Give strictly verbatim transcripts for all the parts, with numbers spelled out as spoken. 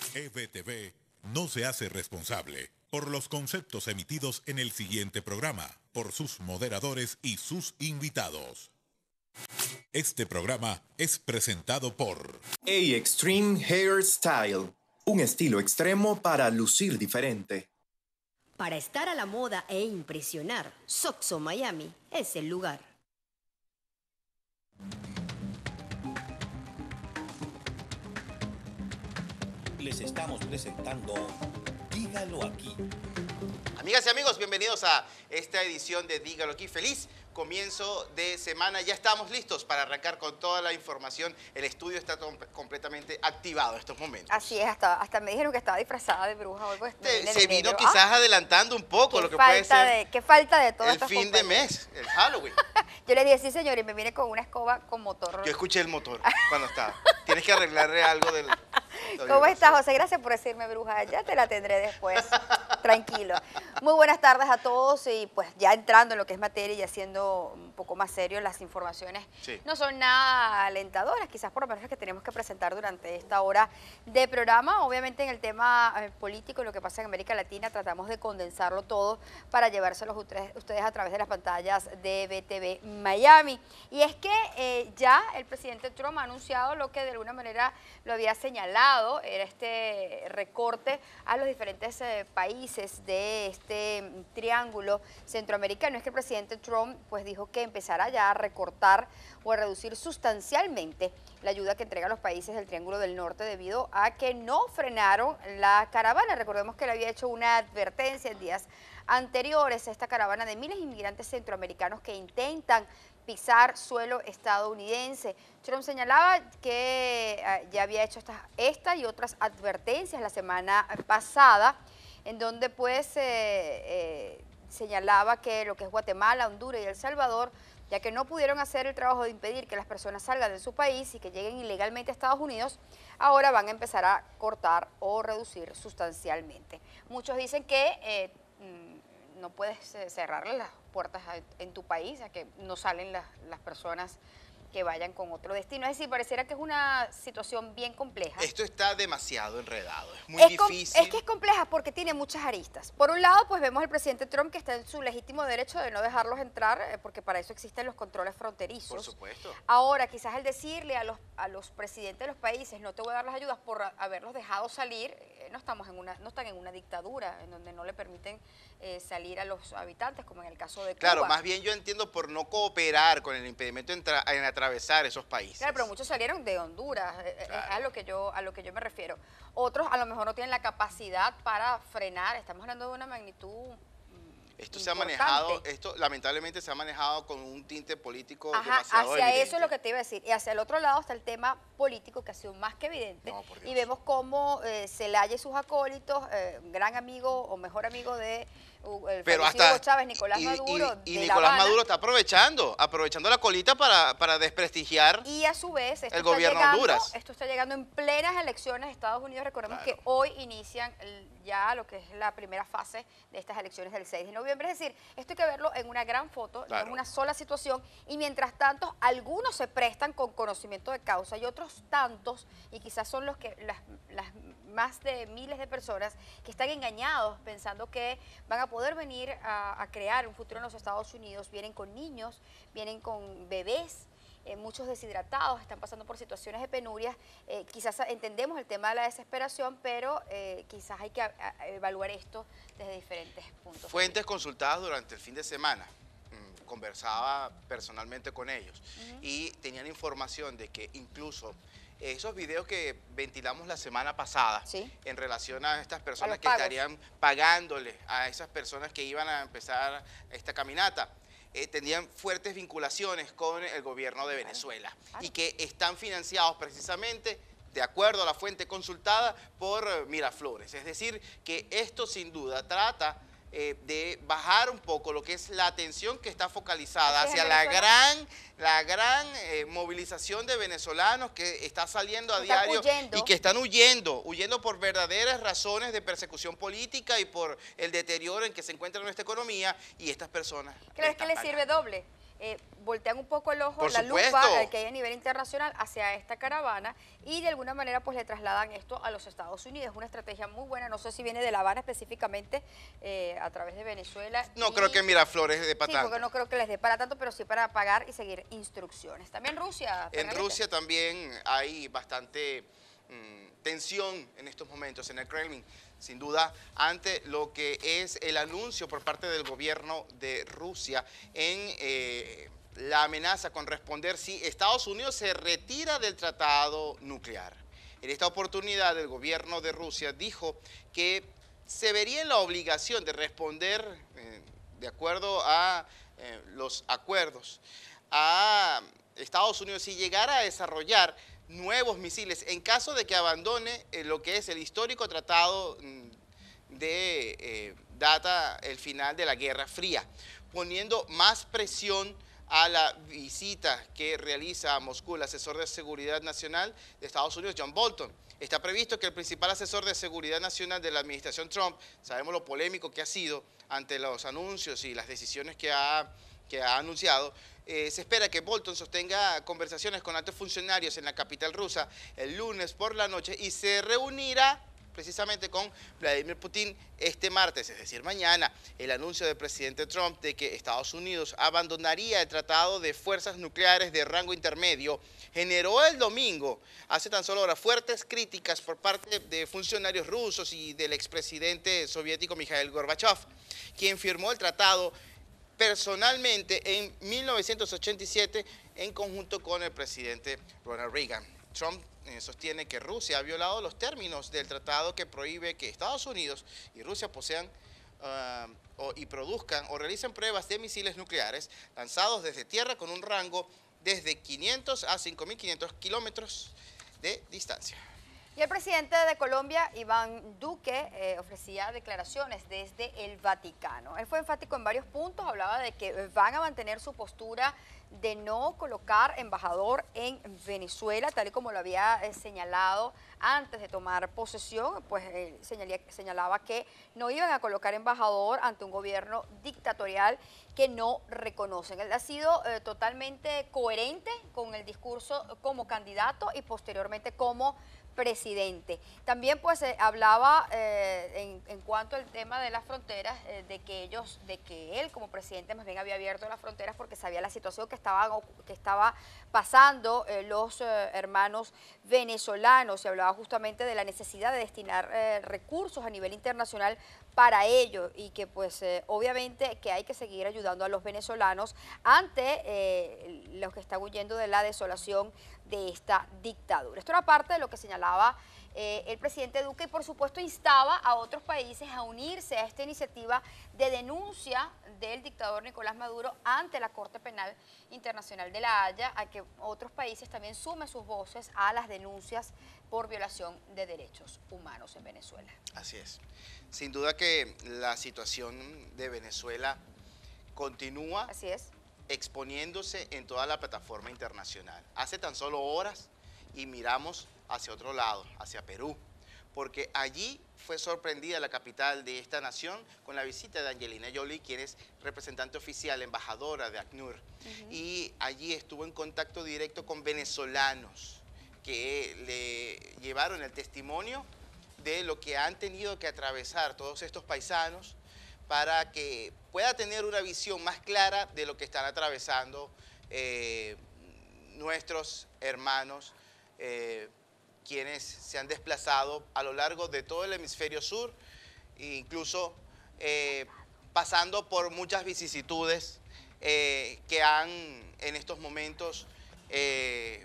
E B T V no se hace responsable por los conceptos emitidos en el siguiente programa, por sus moderadores y sus invitados. Este programa es presentado por A-Extreme Hairstyle, un estilo extremo para lucir diferente. Para estar a la moda e impresionar, Soxo Miami es el lugar. Les estamos presentando Dígalo Aquí. Amigas y amigos, bienvenidos a esta edición de Dígalo Aquí. Feliz comienzo de semana. Ya estamos listos para arrancar con toda la información. El estudio está completamente activado en estos momentos. Así es, hasta, hasta me dijeron que estaba disfrazada de bruja o algo. Te, se vino quizás ah, adelantando un poco lo que puede ser de, qué falta de todo el fin de mes, el Halloween. Yo le dije, sí señor, y me vine con una escoba con motor. Yo escuché el motor cuando estaba. Tienes que arreglarle algo del... ¿Cómo estás, José? Gracias por decirme bruja. Ya te la tendré después. Tranquilo. Muy buenas tardes a todos y pues ya entrando en lo que es materia y haciendo un poco más serio, las informaciones sí. no son nada alentadoras, quizás por lo menos las que tenemos que presentar durante esta hora de programa. Obviamente en el tema eh, político y lo que pasa en América Latina tratamos de condensarlo todo para llevárselos ustedes, ustedes a través de las pantallas de B T V Miami. Y es que eh, ya el presidente Trump ha anunciado lo que de alguna manera lo había señalado, era este recorte a los diferentes eh, países de este triángulo centroamericano. Es que el presidente Trump pues dijo que empezará ya a recortar o a reducir sustancialmente la ayuda que entrega a los países del Triángulo del Norte debido a que no frenaron la caravana. Recordemos que le había hecho una advertencia en días anteriores a esta caravana de miles de inmigrantes centroamericanos que intentan pisar suelo estadounidense. Trump señalaba que uh, ya había hecho esta, esta y otras advertencias la semana pasada, en donde pues eh, eh, señalaba que lo que es Guatemala, Honduras y El Salvador, ya que no pudieron hacer el trabajo de impedir que las personas salgan de su país y que lleguen ilegalmente a Estados Unidos, ahora van a empezar a cortar o reducir sustancialmente. Muchos dicen que eh, no puedes cerrarle las puertas en tu país, a que no salen las, las personas que vayan con otro destino. Es decir, pareciera que es una situación bien compleja. Esto está demasiado enredado, es muy es difícil. Es que es compleja porque tiene muchas aristas. Por un lado, pues vemos al presidente Trump que está en su legítimo derecho de no dejarlos entrar, eh, porque para eso existen los controles fronterizos. Por supuesto. Ahora, quizás el decirle a los, a los presidentes de los países, no te voy a dar las ayudas por haberlos dejado salir, eh, no estamos en una, no están en una dictadura, en donde no le permiten eh, salir a los habitantes, como en el caso de Cuba. Claro, más bien yo entiendo por no cooperar con el impedimento en, en atravesar esos países. Claro, pero muchos salieron de Honduras, claro. Es a lo que yo a lo que yo me refiero. Otros a lo mejor no tienen la capacidad para frenar. Estamos hablando de una magnitud Esto importante. se ha manejado, esto lamentablemente se ha manejado con un tinte político Ajá, demasiado hacia evidente. eso es lo que te iba a decir. Y hacia el otro lado está el tema político que ha sido más que evidente. No, y vemos cómo eh, Zelaya y sus acólitos, eh, gran amigo o mejor amigo de el pero hasta Chávez, Nicolás y, Maduro. Y, y Nicolás Maduro está aprovechando, aprovechando la colita para, para desprestigiar y a su vez esto el gobierno de Honduras. Esto está llegando en plenas elecciones de Estados Unidos. Recordemos claro. que hoy inician ya lo que es la primera fase de estas elecciones del seis de noviembre. Es decir, esto hay que verlo en una gran foto, claro. en una sola situación. Y mientras tanto, algunos se prestan con conocimiento de causa y otros tantos, y quizás son los que las, las más de miles de personas que están engañados pensando que van a poder venir a, a crear un futuro en los Estados Unidos. Vienen con niños, vienen con bebés, eh, muchos deshidratados, están pasando por situaciones de penurias. Eh, quizás entendemos el tema de la desesperación, pero eh, quizás hay que a, a evaluar esto desde diferentes puntos. Fuentes consultadas durante el fin de semana. Mm, conversaba personalmente con ellos uh-huh. y tenían información de que incluso esos videos que ventilamos la semana pasada ¿sí? en relación a estas personas a que pagos. estarían pagándole a esas personas que iban a empezar esta caminata, eh, tenían fuertes vinculaciones con el gobierno de Venezuela claro. y que están financiados precisamente de acuerdo a la fuente consultada por Miraflores. Es decir, que esto sin duda trata eh, de bajar un poco lo que es la atención que está focalizada hacia la gran, la gran eh, movilización de venezolanos que está saliendo a diario y que están huyendo, huyendo por verdaderas razones de persecución política y por el deterioro en que se encuentra nuestra economía, y estas personas... ¿Crees que les sirve doble? eh, voltean un poco el ojo, Por la supuesto. lupa eh, que hay a nivel internacional hacia esta caravana y de alguna manera pues le trasladan esto a los Estados Unidos. Es una estrategia muy buena, no sé si viene de La Habana específicamente, eh, a través de Venezuela. No y, creo que Miraflores de para Sí, tanto. porque no creo que les dé para tanto, pero sí para pagar y seguir instrucciones. También Rusia. En Margarita. Rusia también hay bastante mmm, tensión en estos momentos en el Kremlin, sin duda, ante lo que es el anuncio por parte del gobierno de Rusia en eh, la amenaza con responder si Estados Unidos se retira del tratado nuclear. En esta oportunidad, el gobierno de Rusia dijo que se vería en la obligación de responder, eh, de acuerdo a eh, los acuerdos, a Estados Unidos si llegara a desarrollar nuevos misiles en caso de que abandone eh, lo que es el histórico tratado de eh, data el final de la Guerra Fría, poniendo más presión a la visita que realiza a Moscú el asesor de seguridad nacional de Estados Unidos, John Bolton. Está previsto que el principal asesor de seguridad nacional de la administración Trump, sabemos lo polémico que ha sido ante los anuncios y las decisiones que ha, que ha anunciado, eh, se espera que Bolton sostenga conversaciones con altos funcionarios en la capital rusa el lunes por la noche y se reunirá precisamente con Vladimir Putin este martes, es decir, mañana. El anuncio del presidente Trump de que Estados Unidos abandonaría el tratado de fuerzas nucleares de rango intermedio generó el domingo, hace tan solo horas, fuertes críticas por parte de funcionarios rusos y del expresidente soviético Mikhail Gorbachev, quien firmó el tratado personalmente en mil novecientos ochenta y siete en conjunto con el presidente Ronald Reagan. Trump eh, sostiene que Rusia ha violado los términos del tratado que prohíbe que Estados Unidos y Rusia posean uh, o, y produzcan o realicen pruebas de misiles nucleares lanzados desde tierra con un rango desde quinientos a cinco mil quinientos kilómetros de distancia. Y el presidente de Colombia, Iván Duque, eh, ofrecía declaraciones desde el Vaticano. Él fue enfático en varios puntos, hablaba de que van a mantener su postura de no colocar embajador en Venezuela, tal y como lo había eh, señalado antes de tomar posesión, pues eh, señalía, señalaba que no iban a colocar embajador ante un gobierno dictatorial que no reconocen. Él ha sido eh, totalmente coherente con el discurso como candidato y posteriormente como presidente. También pues eh, hablaba eh, en, en cuanto al tema de las fronteras, eh, de que ellos, de que él como presidente más bien había abierto las fronteras porque sabía la situación que estaban, que estaba pasando eh, los eh, hermanos venezolanos. Se hablaba justamente de la necesidad de destinar eh, recursos a nivel internacional para ello y que pues eh, obviamente que hay que seguir ayudando a los venezolanos ante eh, los que están huyendo de la desolación de esta dictadura. Esto era parte de lo que señalaba eh, el presidente Duque y por supuesto instaba a otros países a unirse a esta iniciativa de denuncia del dictador Nicolás Maduro ante la Corte Penal Internacional de La Haya, a que otros países también sumen sus voces a las denuncias por violación de derechos humanos en Venezuela. Así es. Sin duda que la situación de Venezuela continúa Así es. exponiéndose en toda la plataforma internacional. Hace tan solo horas y miramos hacia otro lado, hacia Perú, porque allí fue sorprendida la capital de esta nación con la visita de Angelina Jolie, quien es representante oficial, embajadora de ACNUR, uh-huh. y allí estuvo en contacto directo con venezolanos que le llevaron el testimonio de lo que han tenido que atravesar todos estos paisanos para que pueda tener una visión más clara de lo que están atravesando eh, nuestros hermanos, eh, quienes se han desplazado a lo largo de todo el hemisferio sur, e incluso eh, pasando por muchas vicisitudes eh, que han en estos momentos eh,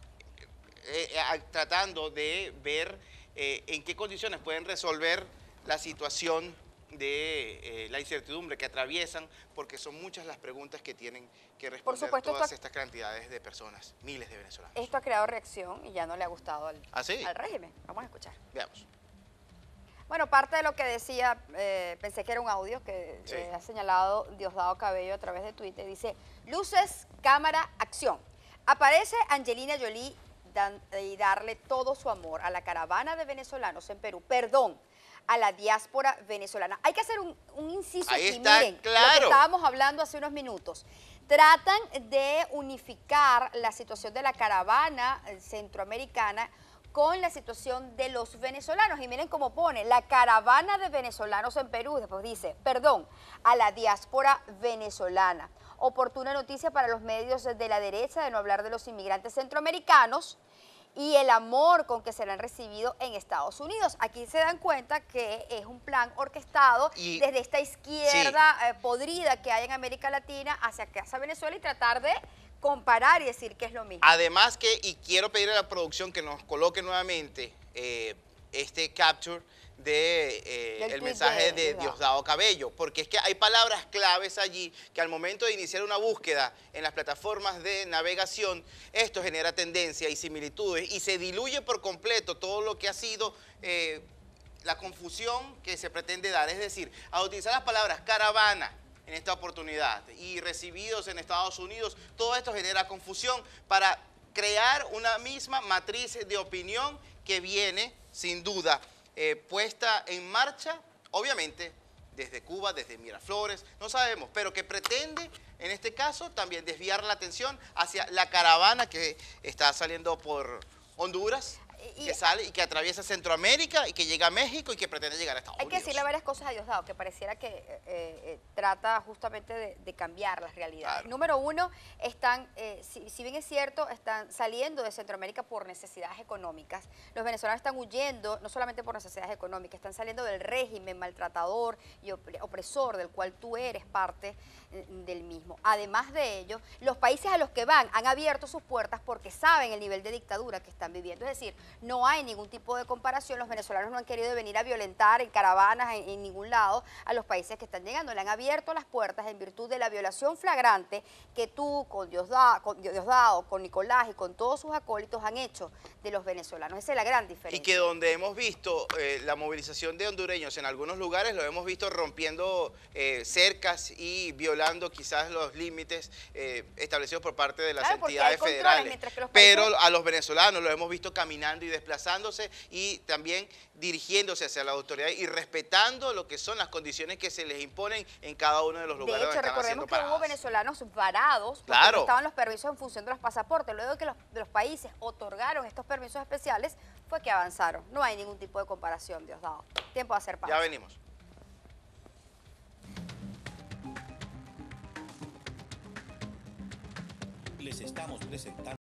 eh, eh, tratando de ver eh, en qué condiciones pueden resolver la situación de eh, la incertidumbre que atraviesan, porque son muchas las preguntas que tienen que responder Por supuesto, todas estas cantidades de personas, miles de venezolanos. Esto ha creado reacción y ya no le ha gustado al, ¿Ah, sí? al régimen. Vamos a escuchar. Veamos. Bueno, parte de lo que decía, eh, pensé que era un audio que sí. eh, ha señalado Diosdado Cabello a través de Twitter. Dice, luces, cámara, acción. Aparece Angelina Jolie dan, y darle todo su amor a la caravana de venezolanos en Perú. Perdón. A la diáspora venezolana. Hay que hacer un, un inciso Ahí aquí, está, miren, claro. lo que estábamos hablando hace unos minutos. tratan de unificar la situación de la caravana centroamericana con la situación de los venezolanos. Y miren cómo pone, la caravana de venezolanos en Perú, después dice, perdón, a la diáspora venezolana. Oportuna noticia para los medios de la derecha de no hablar de los inmigrantes centroamericanos y el amor con que serán recibidos en Estados Unidos. Aquí se dan cuenta que es un plan orquestado y, desde esta izquierda sí. eh, podrida que hay en América Latina hacia, hacia Venezuela y tratar de comparar y decir que es lo mismo. Además que, y quiero pedirle a la producción que nos coloque nuevamente eh, este capture de eh, el mensaje de, de Diosdado Cabello, porque es que hay palabras claves allí que al momento de iniciar una búsqueda en las plataformas de navegación, esto genera tendencia y similitudes y se diluye por completo todo lo que ha sido eh, la confusión que se pretende dar. Es decir, al utilizar las palabras caravana en esta oportunidad y recibidos en Estados Unidos, todo esto genera confusión para crear una misma matriz de opinión que viene, sin duda, Eh, puesta en marcha, obviamente, desde Cuba, desde Miraflores, no sabemos, pero que pretende, en este caso, también desviar la atención hacia la caravana que está saliendo por Honduras, y, que sale y que atraviesa Centroamérica y que llega a México y que pretende llegar a Estados hay Unidos. Hay que decirle varias cosas a Diosdado, que pareciera que eh, eh, trata justamente de, de cambiar las realidades. Claro. Número uno, están, eh, si, si bien es cierto, están saliendo de Centroamérica por necesidades económicas. Los venezolanos están huyendo, no solamente por necesidades económicas, están saliendo del régimen maltratador y opresor del cual tú eres parte eh, del mismo. Además de ello, los países a los que van han abierto sus puertas porque saben el nivel de dictadura que están viviendo. Es decir, no hay ningún tipo de comparación. Los venezolanos no han querido venir a violentar en caravanas en, en ningún lado a los países que están llegando. Le han abierto las puertas en virtud de la violación flagrante que tú, con Diosdado, con, Diosdado, con Nicolás y con todos sus acólitos han hecho de los venezolanos. Esa es la gran diferencia. Y que donde hemos visto eh, la movilización de hondureños en algunos lugares, lo hemos visto rompiendo eh, cercas y violando quizás los límites eh, establecidos por parte de las claro, entidades federales. Pero países... a los venezolanos los hemos visto caminando y desplazándose y también dirigiéndose hacia la autoridad y respetando lo que son las condiciones que se les imponen en cada uno de los lugares de hecho, donde están haciendo paradas. Recordemos que hubo venezolanos varados porque claro. no estaban los permisos en función de los pasaportes. Luego de que los, de los países otorgaron estos permisos especiales fue que avanzaron. No hay ningún tipo de comparación, Diosdado. Tiempo de hacer pausa. Ya venimos. Les estamos presentando